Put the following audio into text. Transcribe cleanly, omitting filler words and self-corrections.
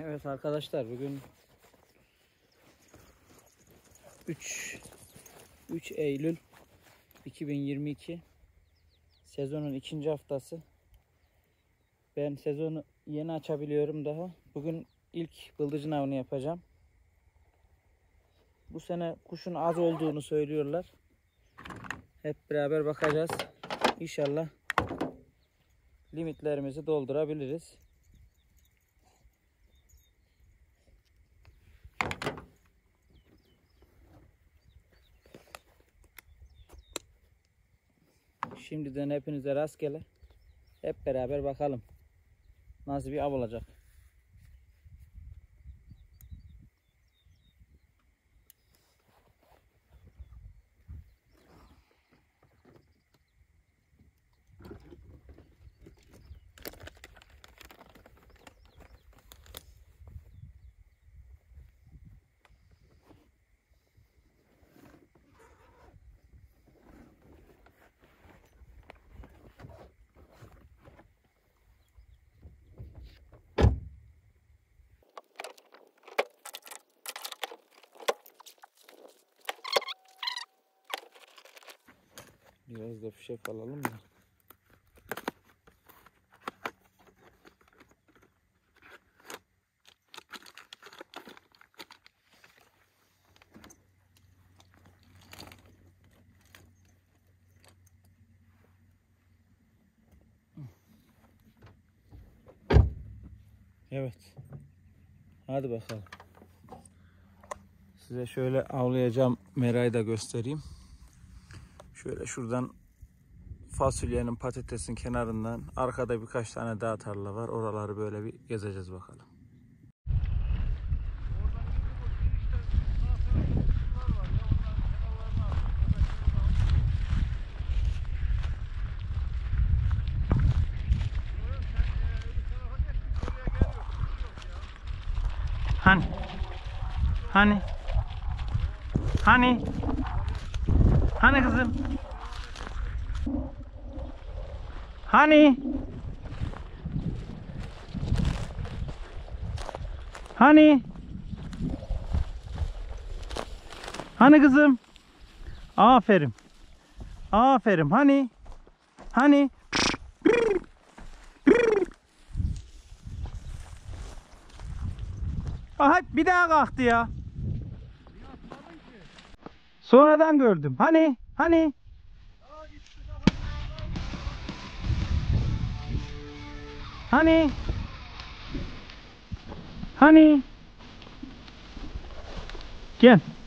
Evet arkadaşlar, bugün 3 Eylül 2022 sezonun ikinci haftası. Ben sezonu yeni açabiliyorum daha. Bugün ilk bıldırcın avını yapacağım. Bu sene kuşun az olduğunu söylüyorlar. Hep beraber bakacağız. İnşallah limitlerimizi doldurabiliriz. Şimdiden hepinize rastgele. Hep beraber bakalım nasıl bir av olacak. Biraz da fişek alalım da. Evet. Hadi bakalım. Size şöyle avlayacağım merayı da göstereyim. Şöyle şuradan fasulyenin, patatesin kenarından arkada birkaç tane daha tarla var. Oraları böyle bir gezeceğiz bakalım. Hani? Hani? Hani? Hani kızım? Hani? Hani? Hani kızım? Aferin. Aferin. Hani? Hani? Aha bir daha kalktı ya. Sonradan gördüm. Hani? Hani? Hani? Hani? Gel.